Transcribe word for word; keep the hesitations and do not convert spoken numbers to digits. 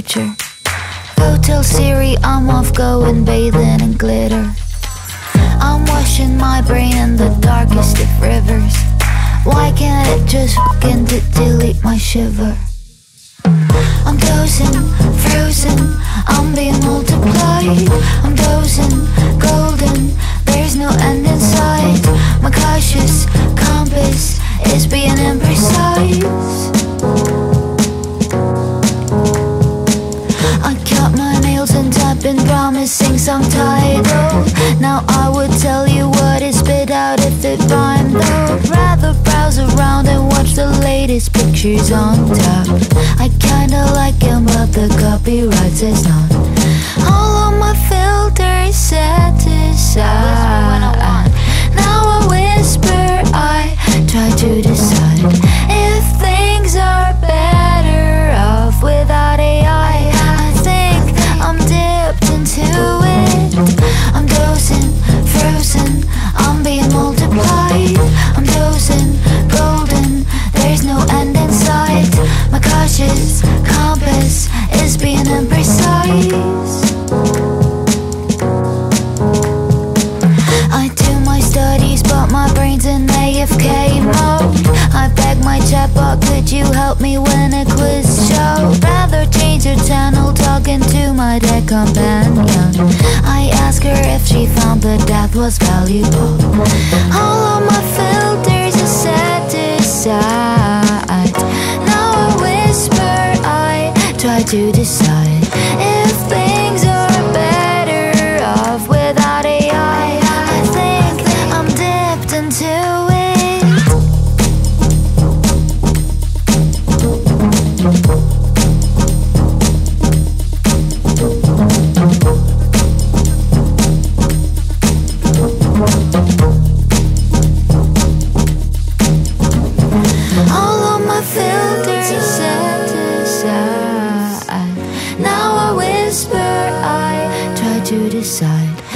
future. Go tell Siri I'm off going bathing in glitter. I'm washing my brain in the darkest of rivers. Why can't it just fucking de delete my shiver? I'm dozing, frozen, I'm being multiplied. I'm dozing, golden, there's no end in sight. My cautious compass is being imprecise. I cut my nails and typing, promising some title. Now I would tell you what it spit out if it rhymed though. Rather browse around and watch the latest pictures on top. I kinda like them but the copyright says not. All of my filters set aside. Now I whisper, I try to decide if things are better off without A I. I'm dipped into it. I'm dozing, frozen, I'm being multiplied. I'm dozing, golden, there's no end in sight. My cautious compass is being imprecise. I do my studies but my brain's in A F K mode. I beg my chatbot, could you help me win a quiz show? Rather change her channel, talking to my dead companion. I ask her if she found the death was valuable. All of my filters are set aside. Now I whisper, I try to decide if things are better off without A I. I think I'm dipped into it. All of my filters set aside. Now I whisper, I try to decide